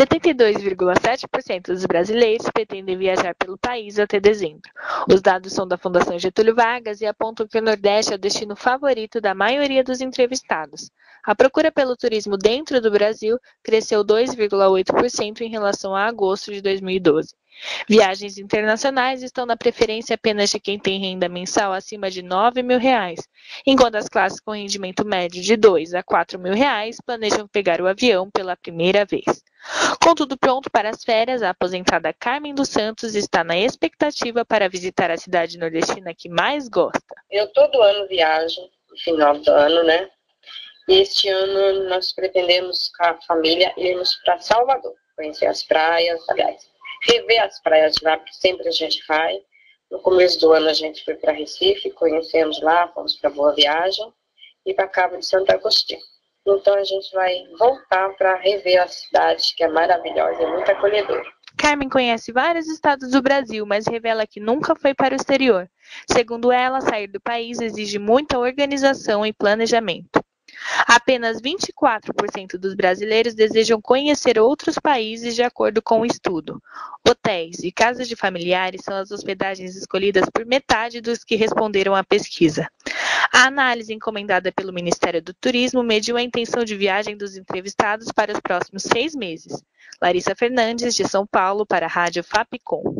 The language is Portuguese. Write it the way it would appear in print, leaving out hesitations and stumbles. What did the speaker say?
72,7% dos brasileiros pretendem viajar pelo país até dezembro. Os dados são da Fundação Getúlio Vargas e apontam que o Nordeste é o destino favorito da maioria dos entrevistados. A procura pelo turismo dentro do Brasil cresceu 2,8% em relação a agosto de 2012. Viagens internacionais estão na preferência apenas de quem tem renda mensal acima de R$ 9.000, enquanto as classes com rendimento médio de R$ 2 a R$ 4.000 planejam pegar o avião pela primeira vez. Com tudo pronto para as férias, a aposentada Carmen dos Santos está na expectativa para visitar a cidade nordestina que mais gosta. Eu todo ano viajo, no final do ano, né? E este ano nós pretendemos, com a família, irmos para Salvador, conhecer as praias, aliás, rever as praias de lá, porque sempre a gente vai. No começo do ano a gente foi para Recife, conhecemos lá, fomos para Boa Viagem e para Cabo de Santo Agostinho. Então a gente vai voltar para rever a cidade, que é maravilhosa e muito acolhedora. Carmen conhece vários estados do Brasil, mas revela que nunca foi para o exterior. Segundo ela, sair do país exige muita organização e planejamento. Apenas 24% dos brasileiros desejam conhecer outros países de acordo com o estudo. Hotéis e casas de familiares são as hospedagens escolhidas por metade dos que responderam à pesquisa. A análise encomendada pelo Ministério do Turismo mediu a intenção de viagem dos entrevistados para os próximos 6 meses. Larissa Fernandes, de São Paulo, para a Rádio Fapcom.